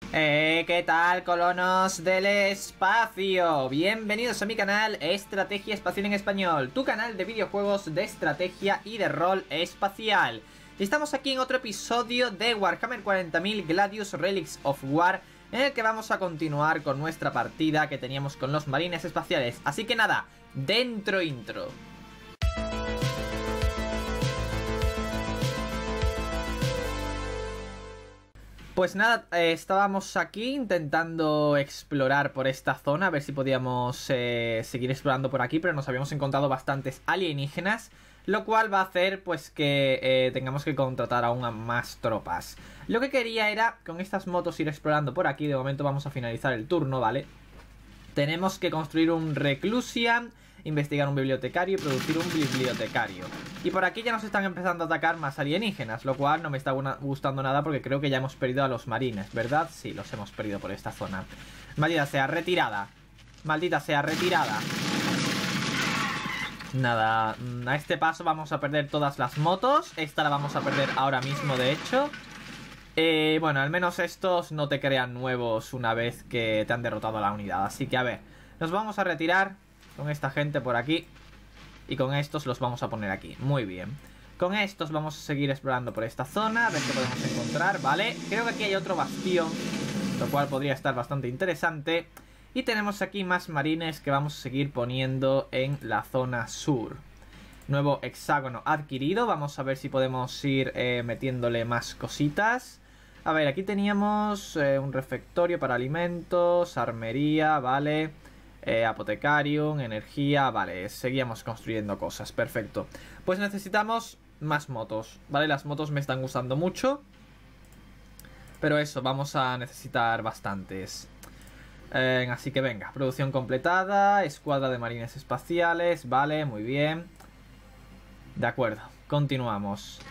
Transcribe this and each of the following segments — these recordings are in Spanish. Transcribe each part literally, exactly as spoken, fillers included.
Eh, ¿qué tal, colonos del espacio? Bienvenidos a mi canal Estrategia Espacial en Español, tu canal de videojuegos de estrategia y de rol espacial. Y estamos aquí en otro episodio de Warhammer cuarenta mil Gladius Relics of War, en el que vamos a continuar con nuestra partida que teníamos con los marines espaciales. Así que nada, dentro intro. Pues nada, eh, estábamos aquí intentando explorar por esta zona, a ver si podíamos eh, seguir explorando por aquí, pero nos habíamos encontrado bastantes alienígenas, lo cual va a hacer pues que eh, tengamos que contratar aún a más tropas. Lo que quería era, con estas motos, ir explorando por aquí. De momento vamos a finalizar el turno, ¿vale? Tenemos que construir un Reclusian, investigar un bibliotecario y producir un bibliotecario. Y por aquí ya nos están empezando a atacar más alienígenas, lo cual no me está gustando nada porque creo que ya hemos perdido a los marines, ¿verdad? Sí, los hemos perdido por esta zona. Maldita sea, retirada. Maldita sea, retirada. Nada, a este paso vamos a perder todas las motos. Esta la vamos a perder ahora mismo, de hecho. Eh, bueno, al menos estos no te crean nuevos una vez que te han derrotado a la unidad. Así que a ver, nos vamos a retirar con esta gente por aquí. Y con estos los vamos a poner aquí. Muy bien. Con estos vamos a seguir explorando por esta zona, a ver qué podemos encontrar, ¿vale? Creo que aquí hay otro bastión, lo cual podría estar bastante interesante. Y tenemos aquí más marines que vamos a seguir poniendo en la zona sur. Nuevo hexágono adquirido. Vamos a ver si podemos ir eh, metiéndole más cositas. A ver, aquí teníamos eh, un refectorio para alimentos, armería, vale. Eh, Apotecarium, energía, vale, seguíamos construyendo cosas, perfecto. Pues necesitamos más motos, ¿vale? Las motos me están gustando mucho, pero eso, vamos a necesitar bastantes. eh, Así que venga, producción completada, escuadra de marines espaciales, vale, muy bien. De acuerdo, continuamos.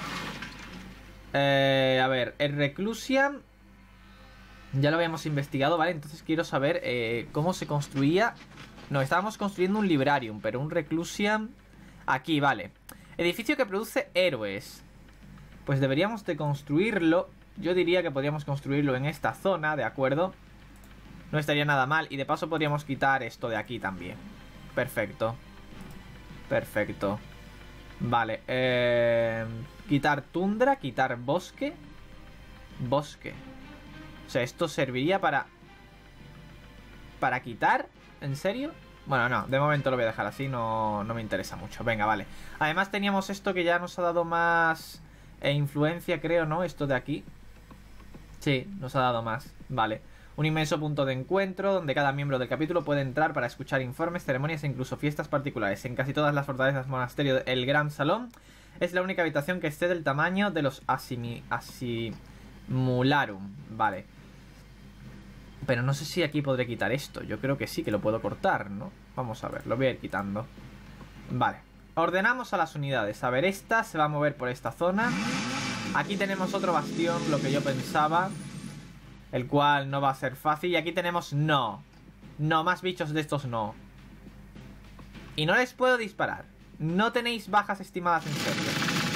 eh, A ver, el Reclusian ya lo habíamos investigado, ¿vale? Entonces quiero saber eh, cómo se construía. No, estábamos construyendo un Librarium, pero un Reclusian aquí, vale. Edificio que produce héroes. Pues deberíamos de construirlo. Yo diría que podríamos construirlo en esta zona, ¿de acuerdo? No estaría nada mal. Y de paso podríamos quitar esto de aquí también. Perfecto. Perfecto. Vale, eh, quitar tundra, quitar bosque. Bosque. O sea, esto serviría para... ¿Para quitar? ¿En serio? Bueno, no, de momento lo voy a dejar así, no, no me interesa mucho. Venga, vale. Además teníamos esto que ya nos ha dado más eh, influencia, creo, ¿no? Esto de aquí. Sí, nos ha dado más. Vale. Un inmenso punto de encuentro donde cada miembro del capítulo puede entrar para escuchar informes, ceremonias e incluso fiestas particulares. En casi todas las fortalezas monasterio, el Gran Salón es la única habitación que excede el tamaño de los asimi, asimularum. Vale. Pero no sé si aquí podré quitar esto. Yo creo que sí, que lo puedo cortar, ¿no? Vamos a ver, lo voy a ir quitando. Vale, ordenamos a las unidades. A ver, esta se va a mover por esta zona. Aquí tenemos otro bastión, lo que yo pensaba, el cual no va a ser fácil. Y aquí tenemos no. No, más bichos de estos no. Y no les puedo disparar. No tenéis bajas estimadas en serio.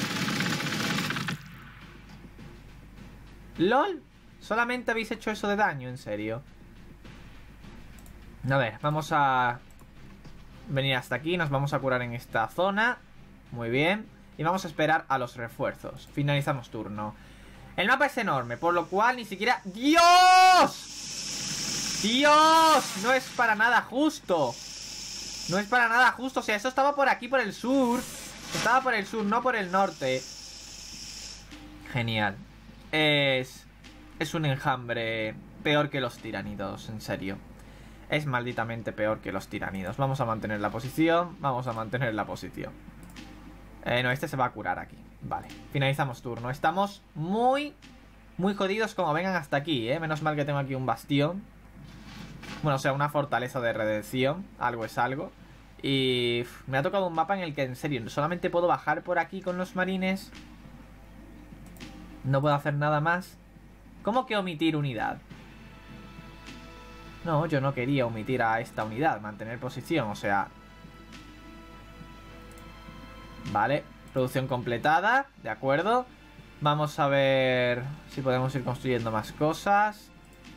¿LOL? ¿Solamente habéis hecho eso de daño? ¿En serio? A ver, vamos a venir hasta aquí. Nos vamos a curar en esta zona. Muy bien. Y vamos a esperar a los refuerzos. Finalizamos turno. El mapa es enorme, por lo cual ni siquiera... ¡Dios! ¡Dios! No es para nada justo. No es para nada justo. O sea, eso estaba por aquí, por el sur. Estaba por el sur, no por el norte. Genial. Es... Es un enjambre peor que los tiránidos, en serio. Es malditamente peor que los tiránidos. Vamos a mantener la posición. Vamos a mantener la posición. Eh, no, este se va a curar aquí. Vale, finalizamos turno. Estamos muy, muy jodidos como vengan hasta aquí, ¿eh? Menos mal que tengo aquí un bastión. Bueno, o sea, una fortaleza de redención. Algo es algo. Y uf, me ha tocado un mapa en el que, en serio, solamente puedo bajar por aquí con los marines. No puedo hacer nada más. ¿Cómo que omitir unidad? No, yo no quería omitir a esta unidad. Mantener posición, o sea... Vale, producción completada. De acuerdo. Vamos a ver si podemos ir construyendo más cosas.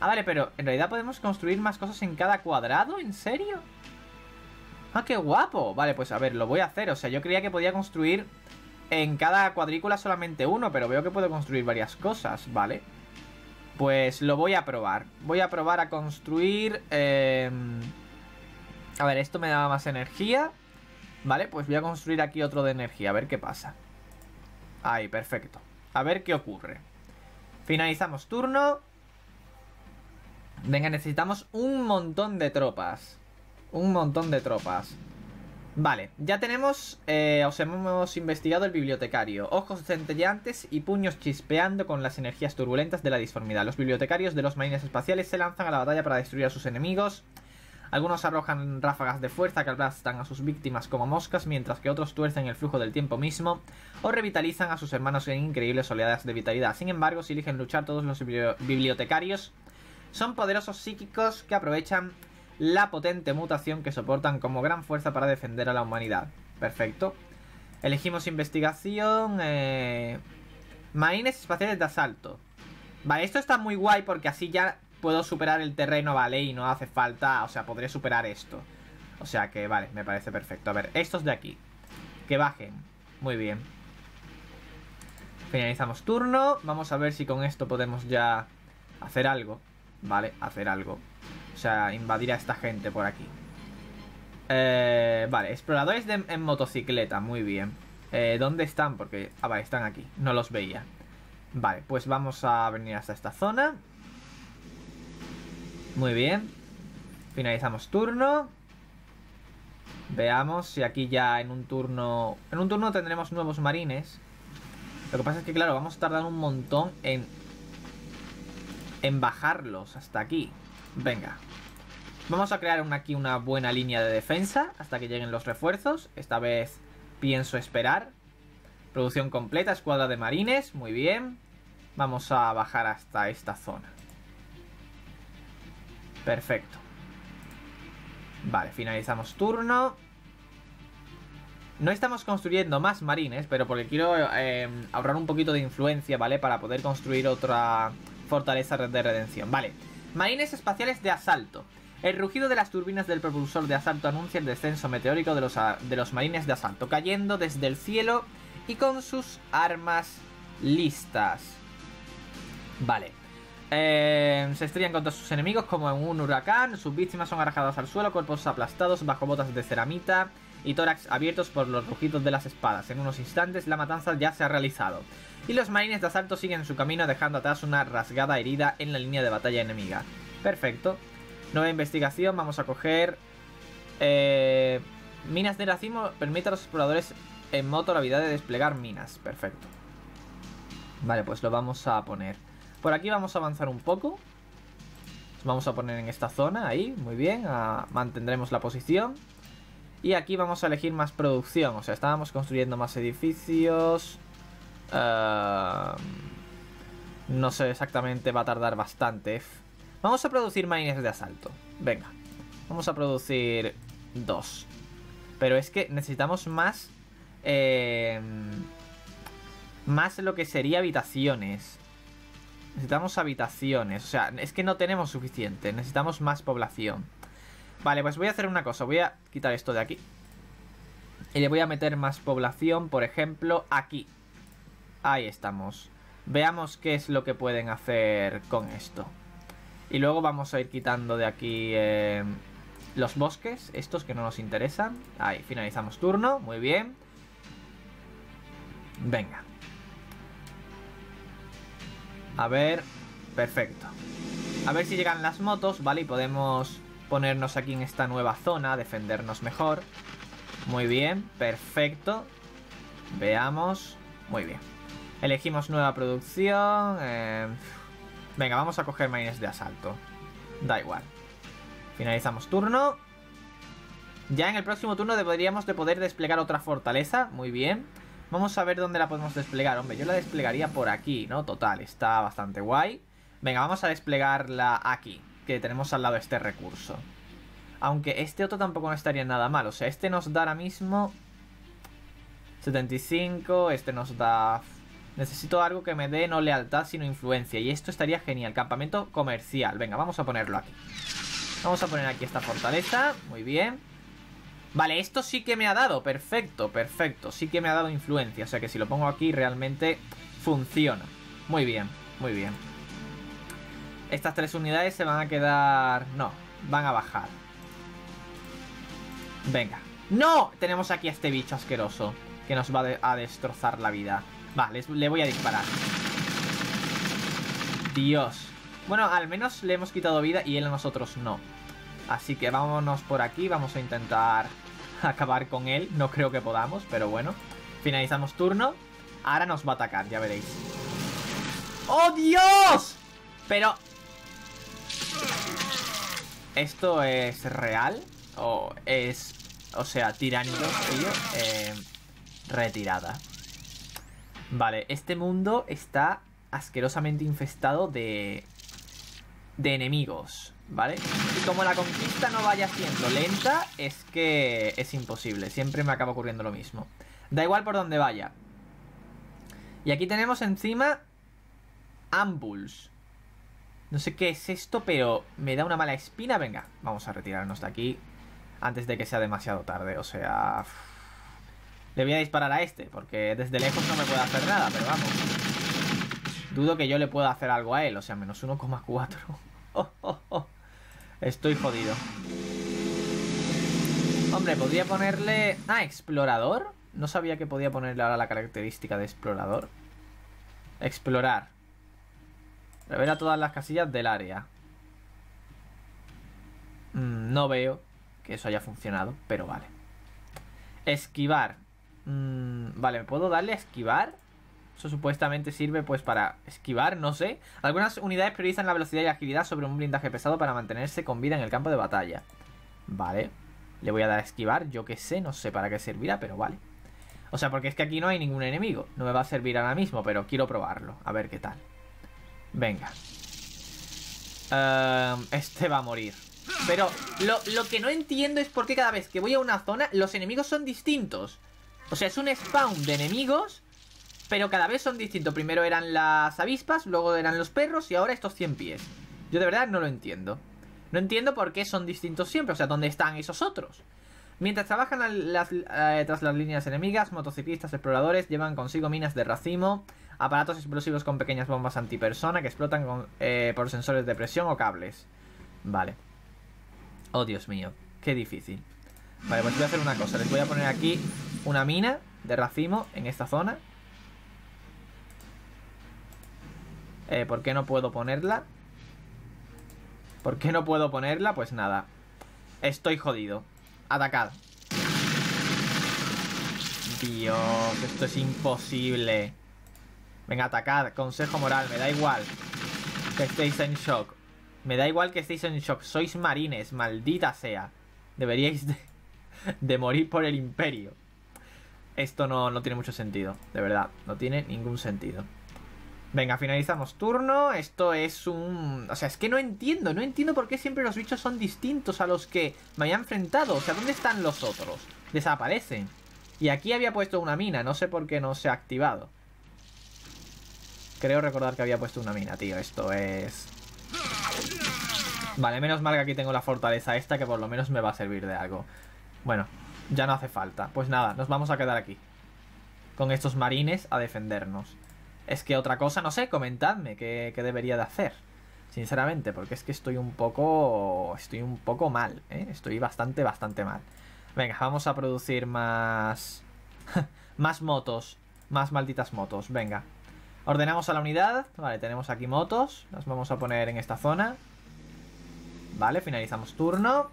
Ah, vale, pero en realidad podemos construir más cosas en cada cuadrado, ¿en serio? Ah, qué guapo. Vale, pues a ver, lo voy a hacer. O sea, yo creía que podía construir en cada cuadrícula solamente uno, pero veo que puedo construir varias cosas, ¿vale? Pues lo voy a probar. Voy a probar a construir... Eh... A ver, esto me da más energía. Vale, pues voy a construir aquí otro de energía, a ver qué pasa. Ahí, perfecto. A ver qué ocurre. Finalizamos turno. Venga, necesitamos un montón de tropas. Un montón de tropas. Vale, ya tenemos... Eh, os hemos investigado el bibliotecario. Ojos centelleantes y puños chispeando con las energías turbulentas de la disformidad. Los bibliotecarios de los marines espaciales se lanzan a la batalla para destruir a sus enemigos. Algunos arrojan ráfagas de fuerza que aplastan a sus víctimas como moscas, mientras que otros tuercen el flujo del tiempo mismo o revitalizan a sus hermanos en increíbles oleadas de vitalidad. Sin embargo, si eligen luchar, todos los bibliotecarios son poderosos psíquicos que aprovechan la potente mutación que soportan como gran fuerza para defender a la humanidad. Perfecto. Elegimos investigación. Eh... Marines espaciales de asalto. Vale, esto está muy guay porque así ya puedo superar el terreno, vale, y no hace falta, o sea, podré superar esto. O sea que, vale, me parece perfecto. A ver, estos de aquí, que bajen. Muy bien. Finalizamos turno. Vamos a ver si con esto podemos ya hacer algo. Vale, hacer algo. O sea, invadir a esta gente por aquí. Eh, vale, exploradores de, en motocicleta, muy bien. Eh, ¿Dónde están? Porque, ah, vale, están aquí, no los veía. Vale, pues vamos a venir hasta esta zona. Muy bien. Finalizamos turno. Veamos si aquí ya en un turno... En un turno tendremos nuevos marines. Lo que pasa es que, claro, vamos a tardar un montón en... En bajarlos hasta aquí. Venga. Vamos a crear una, aquí una buena línea de defensa hasta que lleguen los refuerzos. Esta vez pienso esperar. Producción completa, escuadra de marines. Muy bien. Vamos a bajar hasta esta zona. Perfecto. Vale, finalizamos turno. No estamos construyendo más marines, pero porque quiero eh, ahorrar un poquito de influencia, ¿vale? Para poder construir otra fortaleza de redención. Vale, marines espaciales de asalto. El rugido de las turbinas del propulsor de asalto anuncia el descenso meteórico de los, de los marines de asalto, cayendo desde el cielo y con sus armas listas. Vale. Eh, se estrellan contra sus enemigos como en un huracán. Sus víctimas son arrojadas al suelo, cuerpos aplastados bajo botas de ceramita y tórax abiertos por los rugidos de las espadas. En unos instantes la matanza ya se ha realizado y los marines de asalto siguen su camino, dejando atrás una rasgada herida en la línea de batalla enemiga. Perfecto. Nueva investigación. Vamos a coger eh, minas de racimo. Permite a los exploradores en moto la habilidad de desplegar minas. Perfecto. Vale, pues lo vamos a poner. Por aquí vamos a avanzar un poco. Nos vamos a poner en esta zona, ahí, muy bien. A, mantendremos la posición. Y aquí vamos a elegir más producción. O sea, estábamos construyendo más edificios. Uh, no sé exactamente, va a tardar bastante. Vamos a producir marines de asalto. Venga, vamos a producir dos. Pero es que necesitamos más... Eh, más lo que sería habitaciones. Necesitamos habitaciones. O sea, es que no tenemos suficiente. Necesitamos más población. Vale, pues voy a hacer una cosa. Voy a quitar esto de aquí. Y le voy a meter más población, por ejemplo, aquí. Ahí estamos. Veamos qué es lo que pueden hacer con esto. Y luego vamos a ir quitando de aquí eh, los bosques, estos que no nos interesan. Ahí, finalizamos turno. Muy bien. Venga. A ver, perfecto. A ver si llegan las motos, ¿vale? Y podemos ponernos aquí en esta nueva zona, defendernos mejor. Muy bien, perfecto. Veamos. Muy bien. Elegimos nueva producción. Eh... Venga, vamos a coger marines de asalto. Da igual. Finalizamos turno. Ya en el próximo turno deberíamos de poder desplegar otra fortaleza. Muy bien. Vamos a ver dónde la podemos desplegar. Hombre, yo la desplegaría por aquí, ¿no? Total, está bastante guay. Venga, vamos a desplegarla aquí, que tenemos al lado este recurso. Aunque este otro tampoco no estaría nada mal. O sea, este nos da ahora mismo setenta y cinco. Este nos da Necesito algo que me dé no lealtad sino influencia. Y esto estaría genial. Campamento comercial. Venga, vamos a ponerlo aquí. Vamos a poner aquí esta fortaleza. Muy bien. Vale, esto sí que me ha dado. Perfecto, perfecto. Sí que me ha dado influencia. O sea que si lo pongo aquí realmente funciona. Muy bien, muy bien. Estas tres unidades se van a quedar... No, van a bajar. Venga. ¡No! Tenemos aquí a este bicho asqueroso que nos va de a destrozar la vida. Va, les, le voy a disparar. Dios. Bueno, al menos le hemos quitado vida y él a nosotros no. Así que vámonos por aquí. Vamos a intentar acabar con él. No creo que podamos, pero bueno. Finalizamos turno. Ahora nos va a atacar, ya veréis. ¡Oh, Dios! Pero... ¿esto es real? ¿O es... o sea, tiránidos, tío? Eh, retirada. Vale, este mundo está asquerosamente infestado de... de enemigos, ¿vale? Y como la conquista no vaya siendo lenta, es que es imposible. Siempre me acaba ocurriendo lo mismo. Da igual por donde vaya. Y aquí tenemos encima... Ambuls. No sé qué es esto, pero me da una mala espina. Venga, vamos a retirarnos de aquí antes de que sea demasiado tarde. O sea... Uff. Le voy a disparar a este, porque desde lejos no me puede hacer nada, pero vamos. Dudo que yo le pueda hacer algo a él. O sea, menos uno coma cuatro. Oh, oh, oh. Estoy jodido. Hombre, podría ponerle... Ah, explorador. No sabía que podía ponerle ahora la característica de explorador. Explorar. Revela todas las casillas del área. mm, No veo que eso haya funcionado, pero vale. Esquivar. mm, Vale, ¿me puedo darle a esquivar? Eso supuestamente sirve pues para esquivar, no sé. Algunas unidades priorizan la velocidad y la agilidad sobre un blindaje pesado para mantenerse con vida en el campo de batalla. Vale. Le voy a dar a esquivar, yo que sé, no sé para qué servirá, pero vale. O sea, porque es que aquí no hay ningún enemigo. No me va a servir ahora mismo, pero quiero probarlo. A ver qué tal. Venga. uh, Este va a morir. Pero lo, lo que no entiendo es por qué cada vez que voy a una zona los enemigos son distintos. O sea, es un spawn de enemigos, pero cada vez son distintos. Primero eran las avispas, luego eran los perros y ahora estos cien pies. Yo de verdad no lo entiendo. No entiendo por qué son distintos siempre. O sea, ¿dónde están esos otros? Mientras trabajan a las, eh, tras las líneas enemigas, motociclistas exploradores llevan consigo minas de racimo, aparatos explosivos con pequeñas bombas antipersona que explotan con, eh, por sensores de presión o cables. Vale. Oh, Dios mío, qué difícil. Vale, pues voy a hacer una cosa. Les voy a poner aquí una mina de racimo en esta zona. eh, ¿Por qué no puedo ponerla? ¿Por qué no puedo ponerla? Pues nada. Estoy jodido. Atacad. Dios, esto es imposible. Venga, atacad. Consejo moral, me da igual que estéis en shock. Me da igual que estéis en shock. Sois marines, maldita sea. Deberíais de, de morir por el imperio. Esto no, no tiene mucho sentido. De verdad, no tiene ningún sentido. Venga, finalizamos turno. Esto es un... O sea, es que no entiendo. No entiendo por qué siempre los bichos son distintos a los que me había enfrentado. O sea, ¿dónde están los otros? Desaparecen. Y aquí había puesto una mina. No sé por qué no se ha activado. Creo recordar que había puesto una mina, tío. Esto es... Vale, menos mal que aquí tengo la fortaleza esta, que por lo menos me va a servir de algo. Bueno, ya no hace falta. Pues nada, nos vamos a quedar aquí con estos marines a defendernos. Es que otra cosa, no sé, comentadme qué, qué debería de hacer, sinceramente, porque es que estoy un poco... Estoy un poco mal, ¿eh? Estoy bastante, bastante mal. Venga, vamos a producir más... más motos. Más malditas motos, venga. Ordenamos a la unidad. Vale, tenemos aquí motos. Las vamos a poner en esta zona. Vale, finalizamos turno.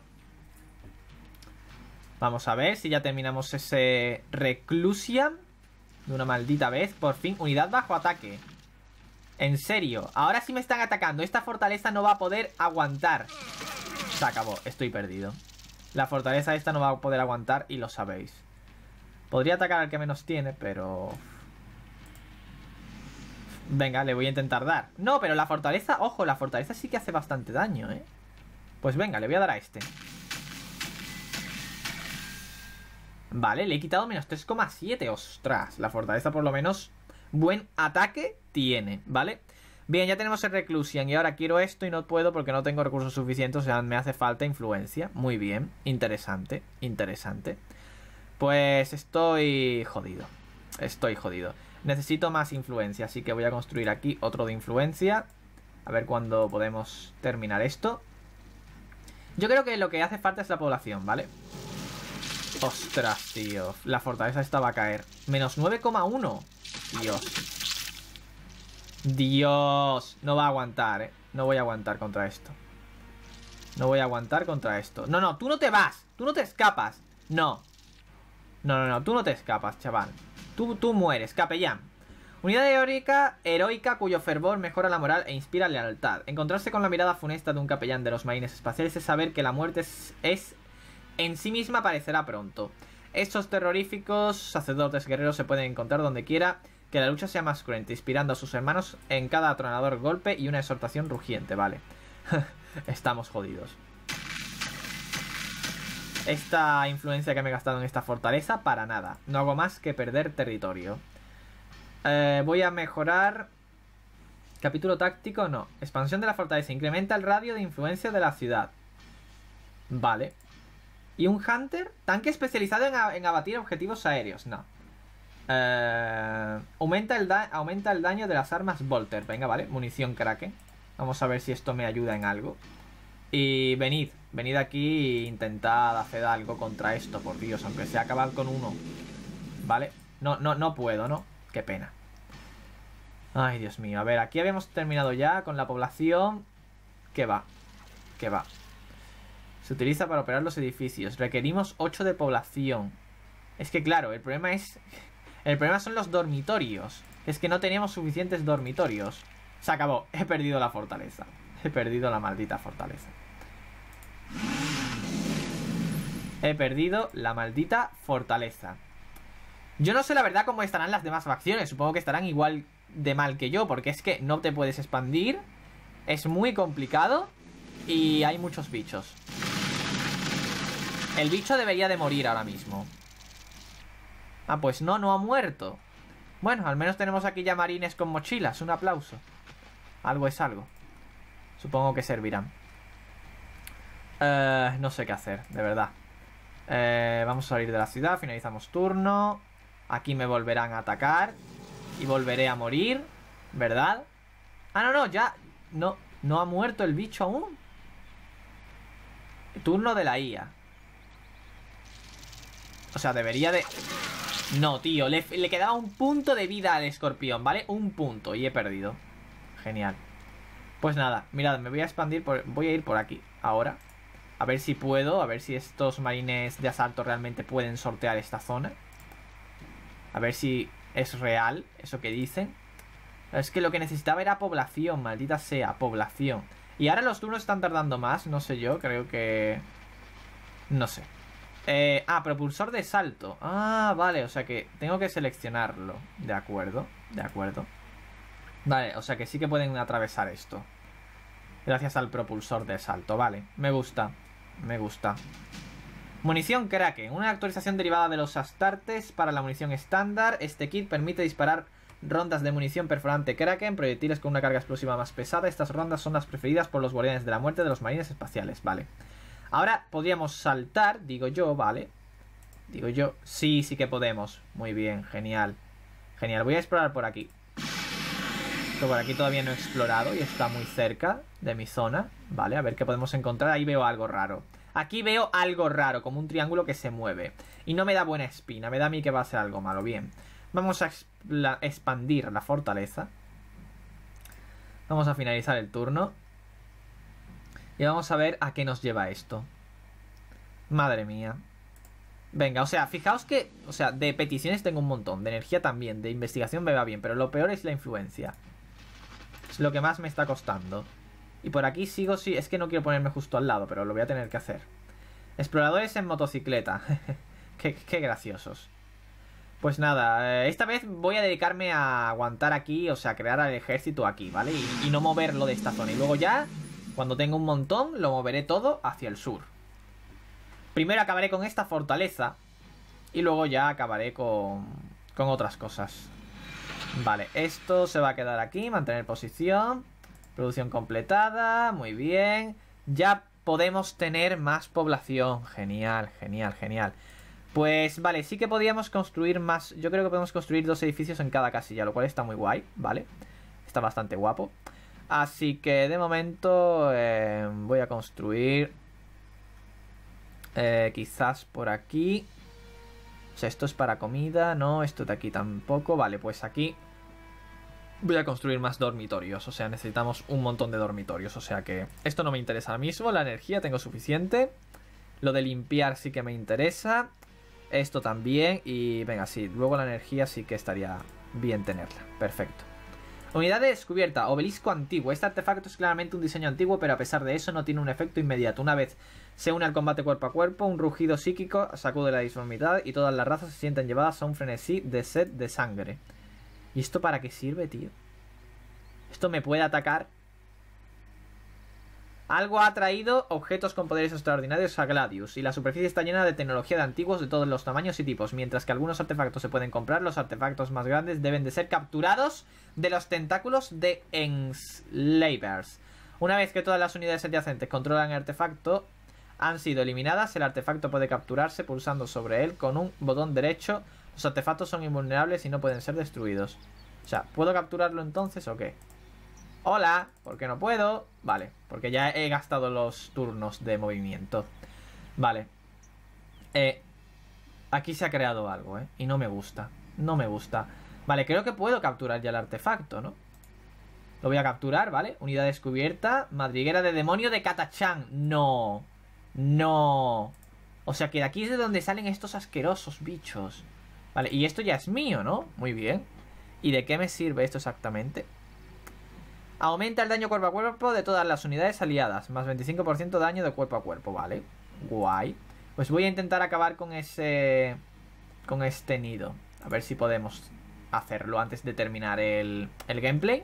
Vamos a ver si ya terminamos ese Reclusian de una maldita vez. Por fin, unidad bajo ataque. En serio, ahora sí me están atacando. Esta fortaleza no va a poder aguantar. Se acabó, estoy perdido. La fortaleza esta no va a poder aguantar y lo sabéis. Podría atacar al que menos tiene, pero... Venga, le voy a intentar dar. No, pero la fortaleza, ojo, la fortaleza sí que hace bastante daño, ¿eh? Pues venga, le voy a dar a este. Vale, le he quitado menos tres coma siete. Ostras, la fortaleza por lo menos Buen ataque tiene, ¿vale? Bien, ya tenemos el Reclusian y ahora quiero esto y no puedo porque no tengo recursos suficientes, o sea, me hace falta influencia. Muy bien, interesante, interesante. Pues estoy jodido, estoy jodido. Necesito más influencia, así que voy a construir aquí otro de influencia. A ver cuándo podemos terminar esto. Yo creo que lo que hace falta es la población, ¿vale? Ostras, tío, la fortaleza esta va a caer. Menos nueve coma uno. Dios. Dios, no va a aguantar, eh. No voy a aguantar contra esto. No voy a aguantar contra esto. No, no, tú no te vas. Tú no te escapas. No. No, no, no, tú no te escapas, chaval. Tú, tú mueres, capellán. Unidad heroica, heroica cuyo fervor mejora la moral e inspira lealtad. Encontrarse con la mirada funesta de un capellán de los marines espaciales es saber que la muerte es, es en sí misma aparecerá pronto. Estos terroríficos sacerdotes guerreros se pueden encontrar donde quiera. Que la lucha sea más cruenta, inspirando a sus hermanos en cada atronador golpe y una exhortación rugiente, vale. Estamos jodidos. Esta influencia que me he gastado en esta fortaleza, para nada. No hago más que perder territorio. Eh, voy a mejorar... Capítulo táctico, no. Expansión de la fortaleza. Incrementa el radio de influencia de la ciudad. Vale. ¿Y un Hunter? Tanque especializado en, a en abatir objetivos aéreos. No. Uh, aumenta, el aumenta el daño de las armas Volter. Venga, vale, munición Kraken. Vamos a ver si esto me ayuda en algo. Y venid, venid aquí e intentad hacer algo contra esto, por Dios, aunque sea acabar con uno. Vale, no, no, no puedo, ¿no? Qué pena. Ay, Dios mío, a ver, aquí habíamos terminado ya con la población. ¿Qué va? ¿Qué va? Se utiliza para operar los edificios. Requerimos ocho de población. Es que claro, el problema es... El problema son los dormitorios. Es que no teníamos suficientes dormitorios. Se acabó. He perdido la fortaleza. He perdido la maldita fortaleza. He perdido la maldita fortaleza. Yo no sé la verdad cómo estarán las demás facciones. Supongo que estarán igual de mal que yo. Porque es que no te puedes expandir. Es muy complicado. Y hay muchos bichos. El bicho debería de morir ahora mismo. Ah, pues no, no ha muerto. Bueno, al menos tenemos aquí ya marines con mochilas. Un aplauso. Algo es algo. Supongo que servirán. Eh, no sé qué hacer, de verdad. Eh, vamos a salir de la ciudad. Finalizamos turno. Aquí me volverán a atacar. Y volveré a morir. ¿Verdad? Ah, no, no, ya. No, no ha muerto el bicho aún. Turno de la I A. O sea, debería de... No, tío, le, le quedaba un punto de vida al escorpión, ¿vale? Un punto y he perdido. Genial. Pues nada, mirad, me voy a expandir por, voy a ir por aquí, ahora. A ver si puedo, a ver si estos marines de asalto realmente pueden sortear esta zona. A ver si es real eso que dicen. Es que lo que necesitaba era población, maldita sea, población. Y ahora los turnos están tardando más, no sé yo, creo que... No sé. Eh, ah, propulsor de salto. Ah, vale, o sea que tengo que seleccionarlo. De acuerdo, de acuerdo. Vale, o sea que sí que pueden atravesar esto. Gracias al propulsor de salto, vale. Me gusta, me gusta. Munición Kraken. Una actualización derivada de los Astartes para la munición estándar. Este kit permite disparar rondas de munición perforante Kraken, proyectiles con una carga explosiva más pesada. Estas rondas son las preferidas por los guardianes de la muerte de los marines espaciales, vale. Ahora podríamos saltar, digo yo, vale. Digo yo, sí, sí que podemos. Muy bien, genial. Genial, voy a explorar por aquí. Que por aquí todavía no he explorado y está muy cerca de mi zona. Vale, a ver qué podemos encontrar. Ahí veo algo raro. Aquí veo algo raro, como un triángulo que se mueve. Y no me da buena espina, me da a mí que va a ser algo malo. Bien, vamos a expandir la fortaleza. Vamos a finalizar el turno. Y vamos a ver a qué nos lleva esto. Madre mía. Venga, o sea, fijaos que... O sea, de peticiones tengo un montón. De energía también, de investigación me va bien. Pero lo peor es la influencia. Es lo que más me está costando. Y por aquí sigo, sí. Es que no quiero ponerme justo al lado, pero lo voy a tener que hacer. Exploradores en motocicleta. qué, qué graciosos. Pues nada, esta vez voy a dedicarme a aguantar aquí. O sea, crear al ejército aquí, ¿vale? Y, y no moverlo de esta zona. Y luego ya... Cuando tenga un montón, lo moveré todo hacia el sur. Primero acabaré con esta fortaleza. Y luego ya acabaré con, con otras cosas. Vale, esto se va a quedar aquí. Mantener posición. Producción completada. Muy bien. Ya podemos tener más población. Genial, genial, genial. Pues vale, sí que podíamos construir más. Yo creo que podemos construir dos edificios en cada casilla, lo cual está muy guay, ¿vale? Está bastante guapo. Así que de momento eh, voy a construir eh, quizás por aquí. O sea, esto es para comida. No, esto de aquí tampoco. Vale, pues aquí voy a construir más dormitorios. O sea, necesitamos un montón de dormitorios. O sea que esto no me interesa ahora mismo. La energía tengo suficiente. Lo de limpiar sí que me interesa. Esto también. Y venga, sí, luego la energía sí que estaría bien tenerla. Perfecto. Unidad de descubierta, obelisco antiguo. Este artefacto es claramente un diseño antiguo, pero a pesar de eso no tiene un efecto inmediato. Una vez se une al combate cuerpo a cuerpo, un rugido psíquico sacude la disformidad y todas las razas se sienten llevadas a un frenesí de sed de sangre. ¿Y esto para qué sirve, tío? ¿Esto me puede atacar? Algo ha traído objetos con poderes extraordinarios a Gladius, y la superficie está llena de tecnología de antiguos de todos los tamaños y tipos. Mientras que algunos artefactos se pueden comprar, los artefactos más grandes deben de ser capturados de los tentáculos de Enslavers. Una vez que todas las unidades adyacentes controlan el artefacto han sido eliminadas, el artefacto puede capturarse pulsando sobre él con un botón derecho. Los artefactos son invulnerables y no pueden ser destruidos. O sea, ¿puedo capturarlo entonces o qué? Hola, ¿por qué no puedo? Vale, porque ya he gastado los turnos de movimiento. Vale. Eh, aquí se ha creado algo, ¿eh? Y no me gusta. No me gusta. Vale, creo que puedo capturar ya el artefacto, ¿no? Lo voy a capturar, ¿vale? Unidad descubierta. Madriguera de demonio de Catachan. No. No. O sea que de aquí es de donde salen estos asquerosos bichos. Vale, y esto ya es mío, ¿no? Muy bien. ¿Y de qué me sirve esto exactamente? Aumenta el daño cuerpo a cuerpo de todas las unidades aliadas. Más veinticinco por ciento de daño de cuerpo a cuerpo, ¿vale? Guay. Pues voy a intentar acabar con ese... Con este nido. A ver si podemos hacerlo antes de terminar el, el gameplay.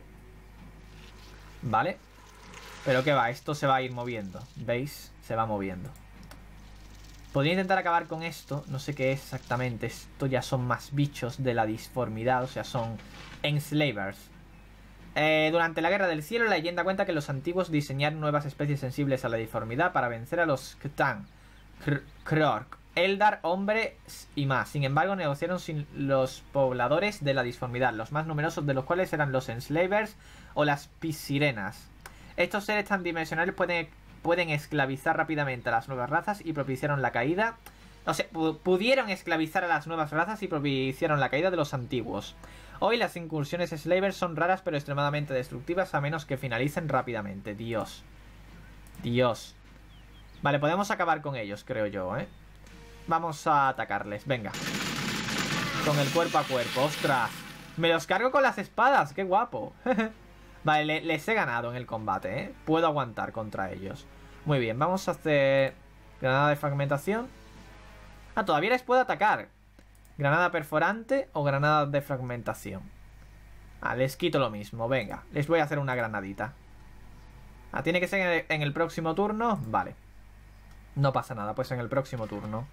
Vale. Pero qué va, esto se va a ir moviendo. ¿Veis? Se va moviendo. Podría intentar acabar con esto. No sé qué es exactamente. Esto ya son más bichos de la disformidad. O sea, son Enslavers. Eh, durante la Guerra del Cielo, la leyenda cuenta que los antiguos diseñaron nuevas especies sensibles a la disformidad para vencer a los Cthulhu, Krork, Eldar, hombres y más. Sin embargo, negociaron sin los pobladores de la disformidad, los más numerosos de los cuales eran los Enslavers o las Pisirenas. Estos seres tan dimensionales pueden, pueden esclavizar rápidamente a las nuevas razas y propiciaron la caída... O sea, pudieron esclavizar a las nuevas razas y propiciaron la caída de los antiguos. Hoy las incursiones Slavers son raras pero extremadamente destructivas a menos que finalicen rápidamente. Dios. Dios. Vale, podemos acabar con ellos, creo yo, ¿eh? Vamos a atacarles, venga. Con el cuerpo a cuerpo, ostras. Me los cargo con las espadas, qué guapo. Vale, le, les he ganado en el combate, ¿eh? Puedo aguantar contra ellos. Muy bien, vamos a hacer granada de fragmentación. Ah, todavía les puedo atacar. Granada perforante o granada de fragmentación. Ah, les quito lo mismo, venga. Les voy a hacer una granadita. Ah, ¿tiene que ser en el, en el próximo turno? Vale. No pasa nada, pues en el próximo turno.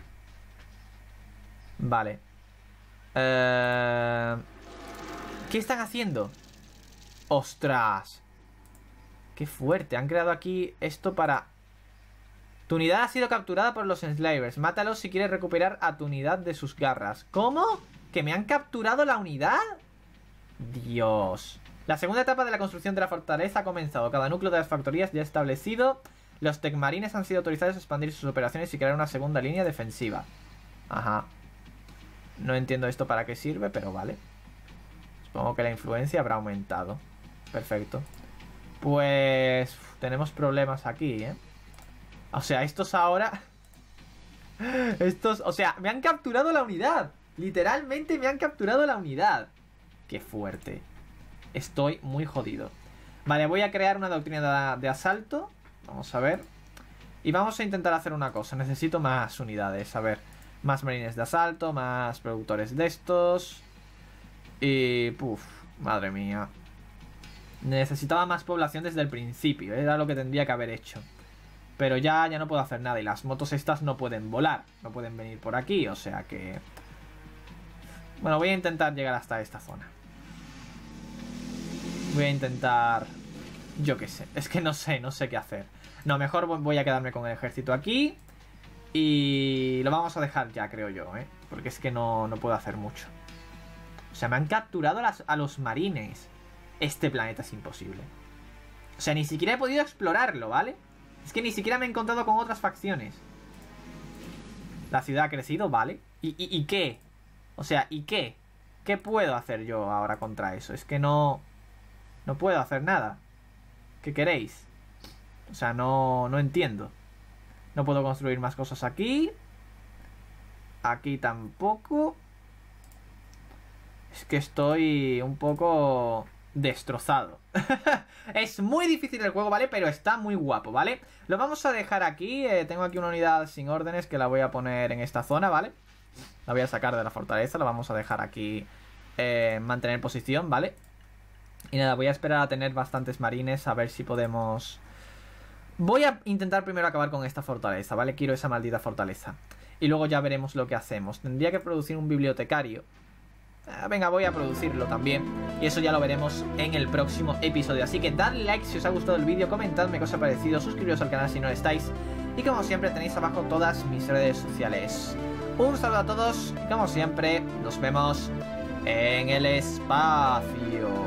Vale. Eh... ¿Qué están haciendo? ¡Ostras! ¡Qué fuerte! Han creado aquí esto para... Tu unidad ha sido capturada por los Enslavers. Mátalos si quieres recuperar a tu unidad de sus garras. ¿Cómo? ¿Que me han capturado la unidad? Dios. La segunda etapa de la construcción de la fortaleza ha comenzado. Cada núcleo de las factorías ya establecido. Los Tecmarines han sido autorizados a expandir sus operaciones y crear una segunda línea defensiva. Ajá. No entiendo esto para qué sirve, pero vale. Supongo que la influencia habrá aumentado. Perfecto. Pues... Uf, tenemos problemas aquí, ¿eh? O sea, estos ahora... Estos... O sea, me han capturado la unidad. Literalmente me han capturado la unidad. Qué fuerte. Estoy muy jodido. Vale, voy a crear una doctrina de, de asalto. Vamos a ver. Y vamos a intentar hacer una cosa. Necesito más unidades. A ver. Más marines de asalto. Más productores de estos. Y... Puf. Madre mía. Necesitaba más población desde el principio. Era lo que tendría que haber hecho. Pero ya, ya no puedo hacer nada. Y las motos estas no pueden volar. No pueden venir por aquí. O sea que... Bueno, voy a intentar llegar hasta esta zona. Voy a intentar... Yo qué sé, es que no sé, no sé qué hacer. No, mejor voy a quedarme con el ejército aquí. Y lo vamos a dejar ya, creo yo, ¿eh? Porque es que no, no puedo hacer mucho. O sea, me han capturado a, las, a los marines. Este planeta es imposible. O sea, ni siquiera he podido explorarlo, ¿vale? Es que ni siquiera me he encontrado con otras facciones. La ciudad ha crecido, ¿vale? ¿Y, y, y qué? O sea, ¿y qué? ¿Qué puedo hacer yo ahora contra eso? Es que no... No puedo hacer nada. ¿Qué queréis? O sea, no, no entiendo. No puedo construir más cosas aquí. Aquí tampoco. Es que estoy un poco destrozado. Es muy difícil el juego, ¿vale? Pero está muy guapo, ¿vale? Lo vamos a dejar aquí. eh, Tengo aquí una unidad sin órdenes que la voy a poner en esta zona, ¿vale? La voy a sacar de la fortaleza. La vamos a dejar aquí eh, mantener posición, ¿vale? Y nada, voy a esperar a tener bastantes marines. A ver si podemos... Voy a intentar primero acabar con esta fortaleza, ¿vale? Quiero esa maldita fortaleza. Y luego ya veremos lo que hacemos. Tendría que producir un bibliotecario. Ah, venga, voy a producirlo también. Y eso ya lo veremos en el próximo episodio. Así que dadle like si os ha gustado el vídeo, comentadme qué os ha parecido, suscribiros al canal si no lo estáis. Y como siempre tenéis abajo todas mis redes sociales. Un saludo a todos y como siempre nos vemos en el espacio.